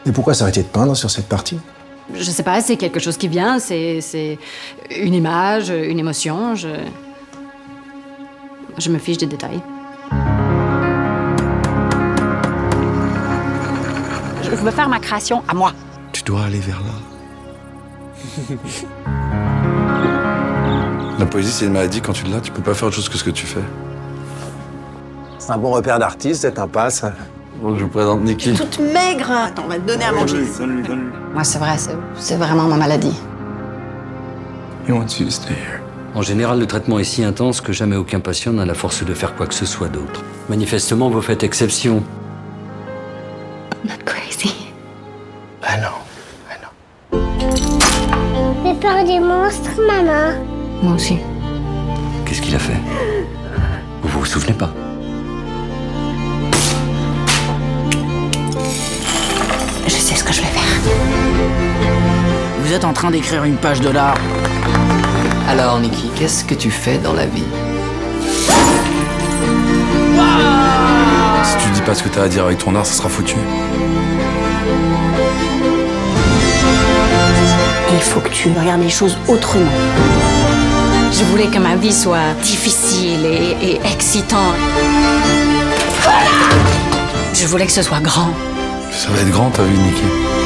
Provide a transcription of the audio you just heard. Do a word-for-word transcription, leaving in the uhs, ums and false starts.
Et pourquoi s'arrêter de peindre sur cette partie? Je sais pas, c'est quelque chose qui vient, c'est c'est une image, une émotion, je... Je me fiche des détails. Je veux faire ma création à moi. Tu dois aller vers là. La poésie, c'est une maladie. Quand tu l'as, tu peux pas faire autre chose que ce que tu fais. C'est un bon repère d'artiste, cette impasse. Bon, je vous présente Nikki. Toute maigre. Attends, on va te donner à manger. Donne-lui, donne-lui. Moi, c'est vrai, c'est vraiment ma maladie. He wants you to stay here. En général, le traitement est si intense que jamais aucun patient n'a la force de faire quoi que ce soit d'autre. Manifestement, vous faites exception. I'm not crazy. I know, I know. J'ai peur des monstres, maman. Moi aussi. Qu'est-ce qu'il a fait? Vous vous souvenez pas? Je sais ce que je vais faire. Vous êtes en train d'écrire une page de l'art. Alors, Nikki, qu'est-ce que tu fais dans la vie? Si tu dis pas ce que t'as à dire avec ton art, ça sera foutu. Il faut que tu regardes les choses autrement. Je voulais que ma vie soit difficile et, et excitante. Je voulais que ce soit grand. Ça va être grand, ta vie, Nikki.